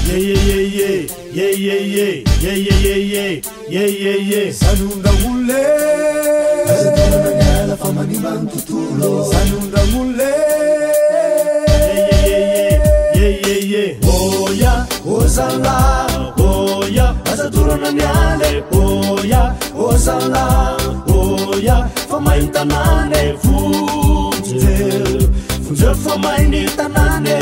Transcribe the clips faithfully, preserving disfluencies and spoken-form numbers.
yeah yeah yeah yeah yeah yeah yeah yeah yeah yeah yeah Sanunda mule Azatuna ngala famani mantutulo Sanunda mule yeah yeah yeah yeah yeah oh yeah oh sala oh yeah Azatuna ngale oh yeah oh sala oh yeah famai tanane funzel funzel famai ni tanane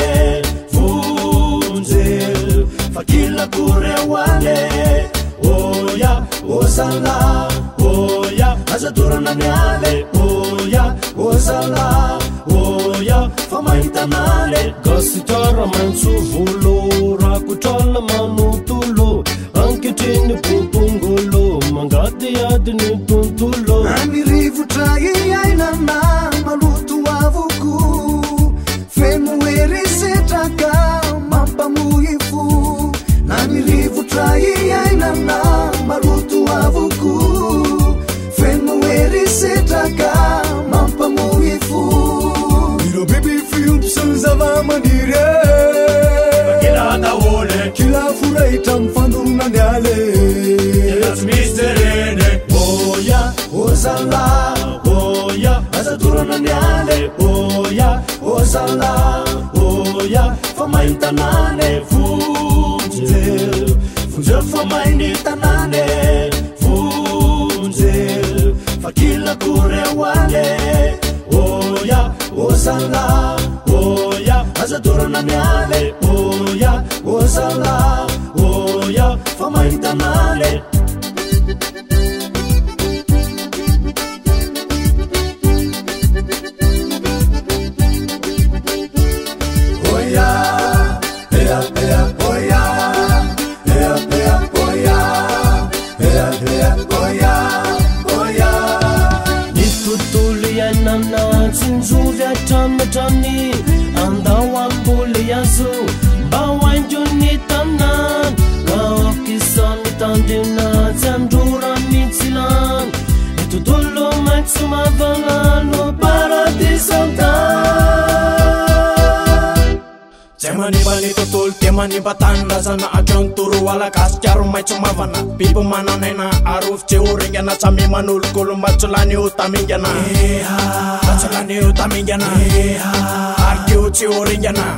funzel fakila kure wale oh yeah oh sala oh yeah Azatuna ngale oh yeah oh sala oh yeah famai tanane Kasitara mansu vulu rakutala manutulo ankitini pupungulu mangati adini tuntulo Nami rivu trai aina na malutu wavuku Femu eri setaka mampa muifu Nami rivu trai aina na malutu wavuku Femu eri setaka mampa muifu Miro baby fiu psanzava manire Kila taole Kila furaita mfanduna nyale That's Mister Rene oh yeah oh sala oh yeah Azatuna ngale oh yeah oh sala oh yeah famai tanane funzel funzel famai ni tanane funzel fakila kure wale oh yeah oh sala oh yeah Azatuna ngale oh yeah oh sala oh yeah famai tanane Tani andawambuli yasu bawanjuni tanan kaokisani tandina zandura mitsilan itudullo matsuma valano paradisanta Temani bani tutul temani batanda sana ajon turu wala kasjaru matsuma vana pipu mana nena aruf ceurengana sami manul kulum batsulani utamingana batsulani utamingana arkiu ceurengana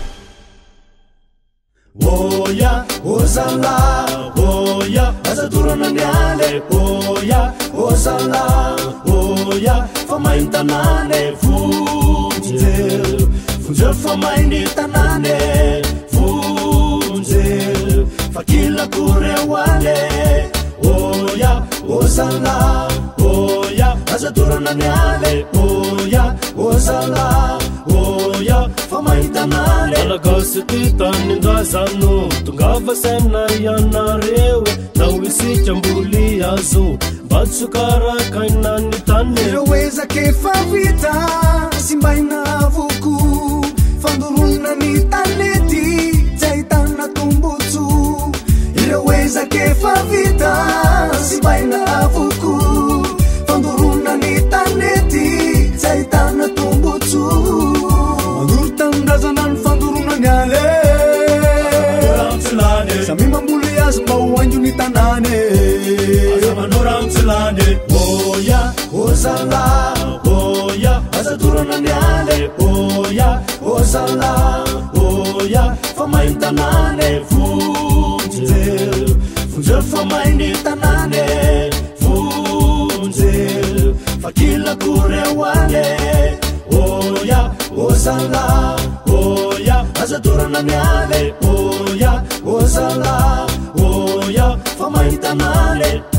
oh yeah oh sala oh yeah Azatuna ngale oh yeah oh sala oh yeah famai tanane funzel funzel famai ni tanane funzel fakila kure wale oh yeah oh sala oh yeah Azatuna ngale oh yeah oh sala oh yeah famai tanane Alagasiti tanindazano tungava sena yana rewe tawisi chambuli yazo batsukara kainani tane Iloweza kefa vita simbaina vuku Fanduruna ni taneti jaitana tumbutu Iloweza kefa vita simbaina vuku Fanduruna ni taneti jaitana tumbutu Magurtan dazanan fanduruna nyale Sami mambuli ya sembau wanju ni tanane Azamanurang selane oh yeah oh sala oh yeah Azatuna ngale oh yeah oh sala oh yeah famai tanane funzel funzel famai ni tanane funzel fakila kure wale oh yeah oh sala oh yeah Azatuna ngale oh yeah oh sala oh yeah famai tanane